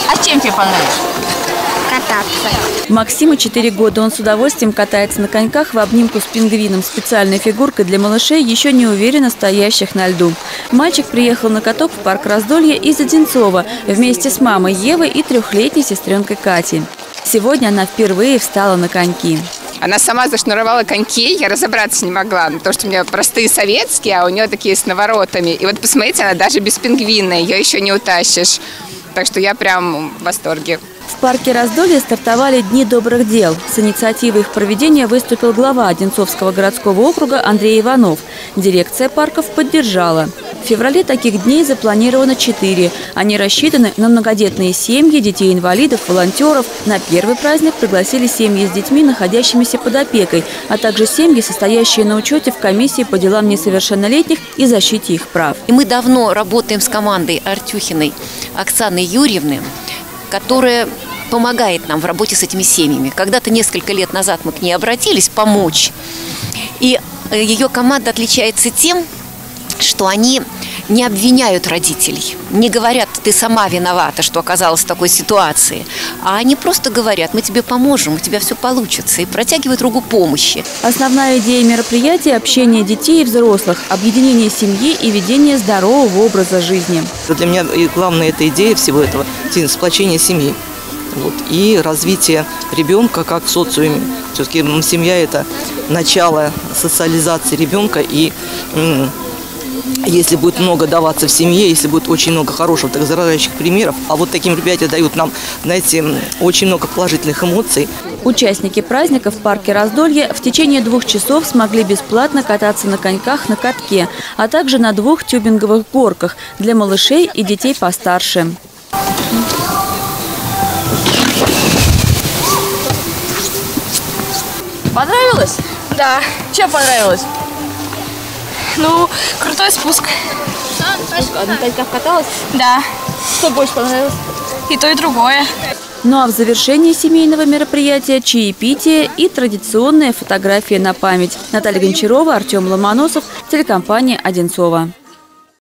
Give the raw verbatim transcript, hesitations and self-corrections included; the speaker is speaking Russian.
А чем тебе понравилось? Кататься. Максиму четыре года. Он с удовольствием катается на коньках в обнимку с пингвином. Специальной фигуркой для малышей, еще не уверенно стоящих на льду. Мальчик приехал на каток в парк Раздолье из Одинцова вместе с мамой Евой и трехлетней сестренкой Катей. Сегодня она впервые встала на коньки. Она сама зашнуровала коньки, я разобраться не могла, потому что у меня простые советские, а у нее такие с наворотами. И вот посмотрите, она даже без пингвина, ее еще не утащишь. Так что я прям в восторге. В парке Раздолье стартовали Дни добрых дел. С инициативой их проведения выступил глава Одинцовского городского округа Андрей Иванов. Дирекция парков поддержала. В феврале таких дней запланировано четыре. Они рассчитаны на многодетные семьи, детей-инвалидов, волонтеров. На первый праздник пригласили семьи с детьми, находящимися под опекой, а также семьи, состоящие на учете в комиссии по делам несовершеннолетних и защите их прав. И мы давно работаем с командой Артюхиной Оксаны Юрьевны, которая помогает нам в работе с этими семьями. Когда-то несколько лет назад мы к ней обратились помочь. И ее команда отличается тем, что они не обвиняют родителей, не говорят, ты сама виновата, что оказалась в такой ситуации, а они просто говорят, мы тебе поможем, у тебя все получится, и протягивают руку помощи. Основная идея мероприятия – общение детей и взрослых, объединение семьи и ведение здорового образа жизни. Для меня главная эта идея всего этого – сплочение семьи. Вот, и развитие ребенка как в социуме. Все-таки семья – это начало социализации ребенка, и если будет много даваться в семье, если будет очень много хороших, так заражающих примеров, а вот такие мероприятия дают нам, знаете, очень много положительных эмоций. Участники праздника в парке Раздолье в течение двух часов смогли бесплатно кататься на коньках на катке, а также на двух тюбинговых горках для малышей и детей постарше. Понравилось? Да. Чем понравилось? Ну, крутой спуск. А на коньках каталась? Да. Что больше понравилось? И то, и другое. Ну а в завершении семейного мероприятия чаепитие и традиционная фотография на память. Наталья Гончарова, Артем Ломоносов, телекомпания «Одинцова».